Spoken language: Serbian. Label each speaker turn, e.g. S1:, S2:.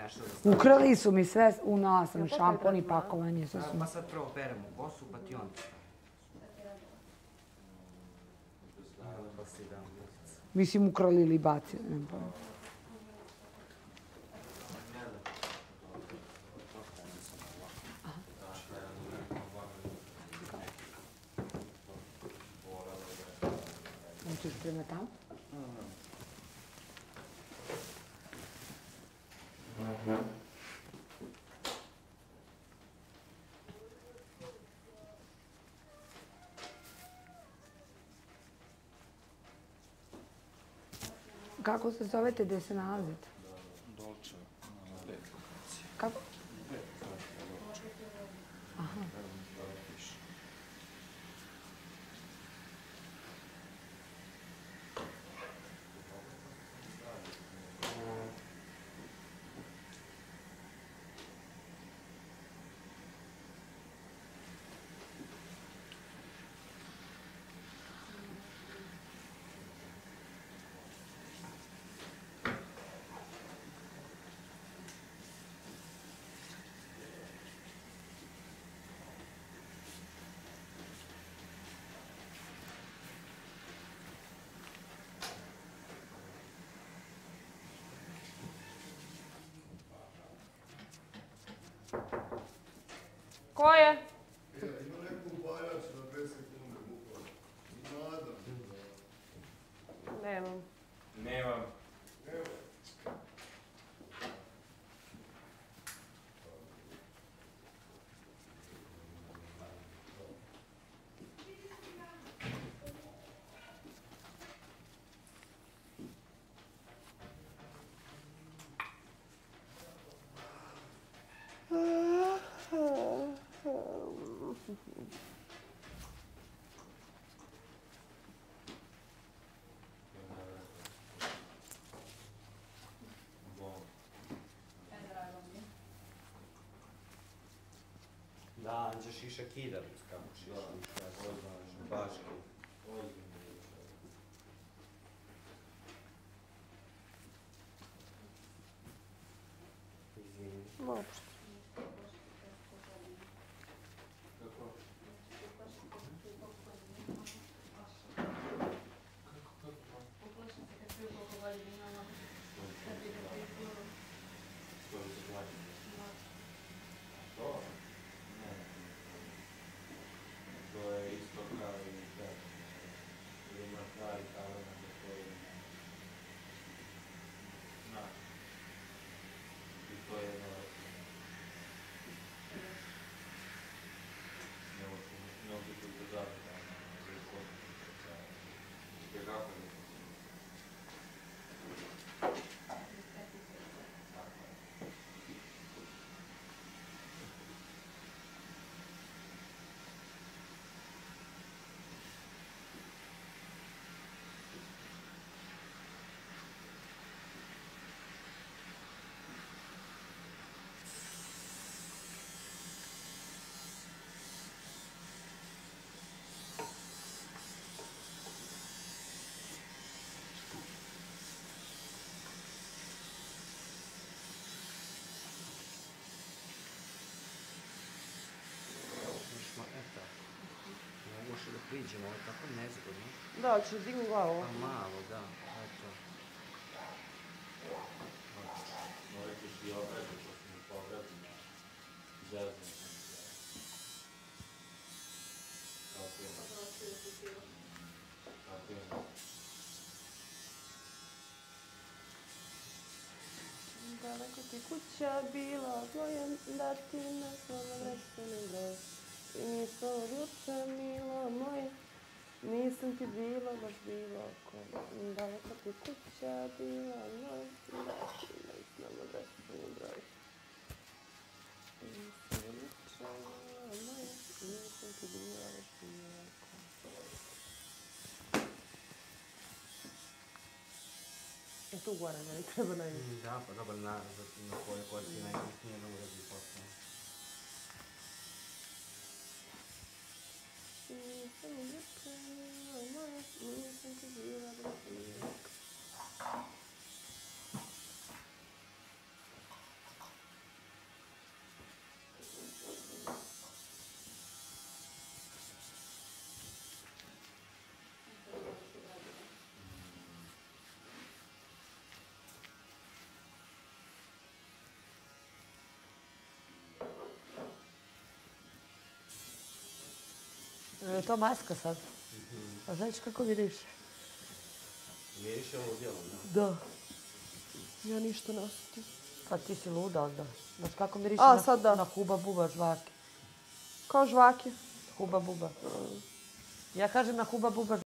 S1: nešto da stavim.
S2: Ukrali su mi sve, unala sam šampon i pakovanje.
S1: Pa sad prvo peremo kosu, pa ti onda stavim.
S2: Mislim, ukrali ili bacili. Hoćeš prema tamo? Kako se zovete, gde se nalazite?
S3: Dolče, na B lokacije.
S2: Kako?
S3: B, Dolče.
S2: Aha.
S4: Ko je?
S5: Ima neku upaljač na 2 sekunde, bukvalno. Nadam se da...
S4: Nemam.
S3: Nemam.
S1: Da, Anđa šiša kida, kako šiša. Baš
S4: Uopšte.
S1: priđemo, ovo je tako nezgodno.
S4: Da, ću digni glavu.
S1: Pa malo, da, eto.
S3: Morat ćeš i obraditi, što smo povratili na zeznu. Kako ima? Kako ima?
S4: Daleko ti kuća bila, tvojem da ti na svom adreseni broj. I nisam od juče, milo moje, nisam ti bila, baš bila oko. Daleko ti kuća bila, moje, da ti na svom adreseni broj. I nisam od juče, milo moje, nisam ti bila, baš bila oko. E tu gore, ne treba najviše.
S1: Da, pa dobar na koje ti najbitnije da uradi posao.
S4: Nisam juče, moja, nisam ti bila baš bila oko.
S2: Je to maska sad? A znaš kako miriše?
S1: Miriše ludilo,
S2: Da.
S4: Ja ništa ne osjetim.
S2: Pa ti si luda onda. Znaš kako miriše
S4: sad da.
S2: na huba buba žvake?
S4: Kao žvake.
S2: Huba buba. Ja kažem na huba buba